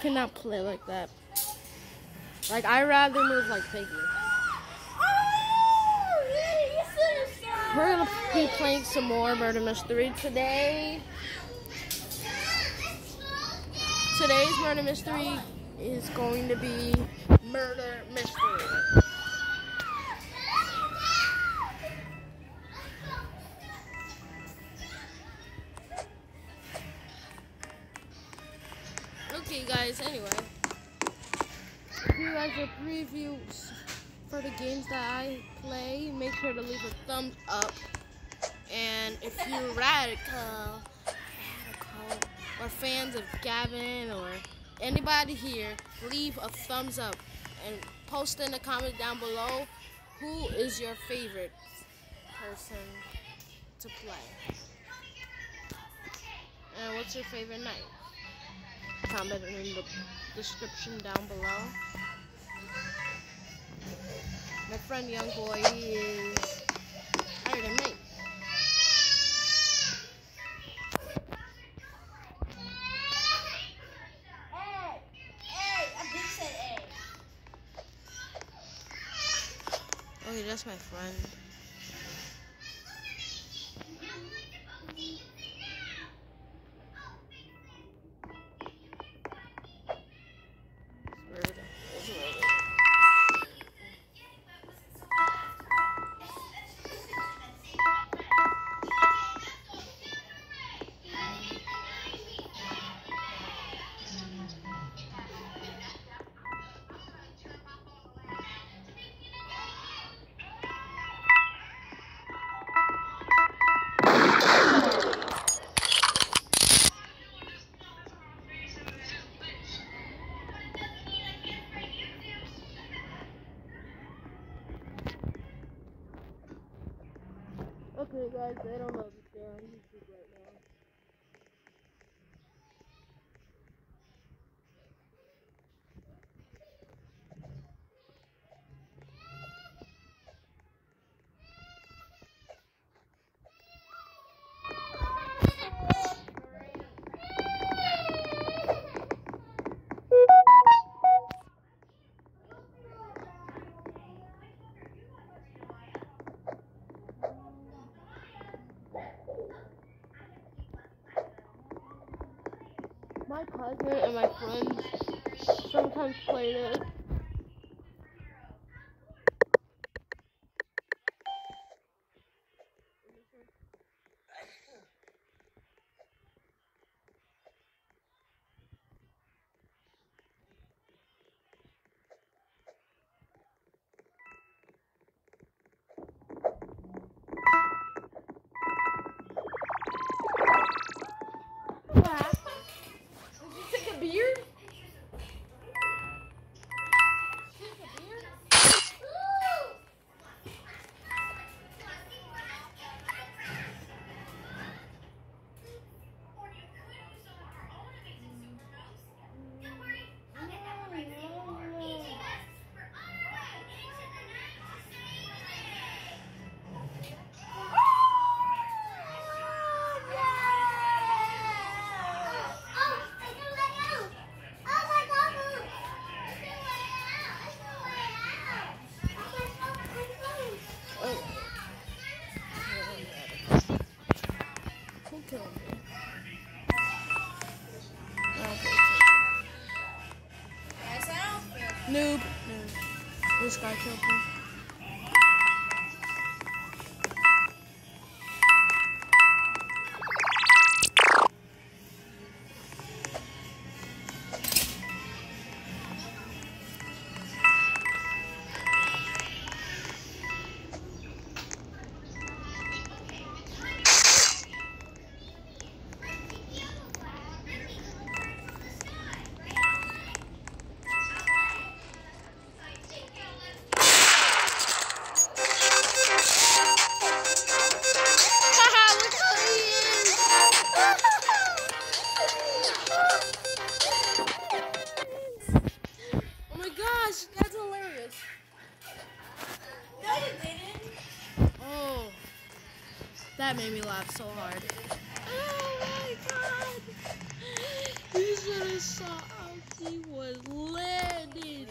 cannot play like that. Like, I'd rather move like Piggy. We're gonna be playing some more Murder Mystery today. Today's Murder Mystery is going to be Murder Mystery. Okay, guys, anyway. If you guys are previews for the games that I play, make sure to leave a thumbs up. And if you're radical or fans of Gavin or anybody here, leave a thumbs up and post in the comment down below who is your favorite person to play. And what's your favorite night? Comment in the description down below. My friend Young Boy, he is higher than me. Okay, that's my friend. Okay, guys, I don't know if they're on YouTube right now. My cousin and my friends sometimes play this. Noob. This guy killed me. That made me laugh so hard. Oh my god! just saw how he was landing.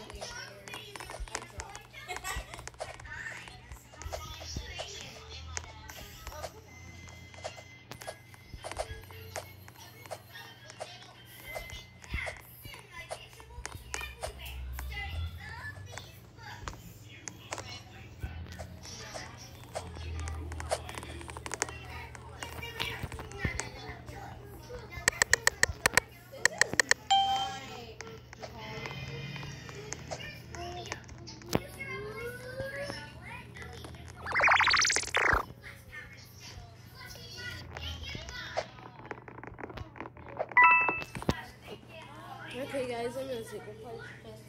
Okay, guys, I'm gonna take a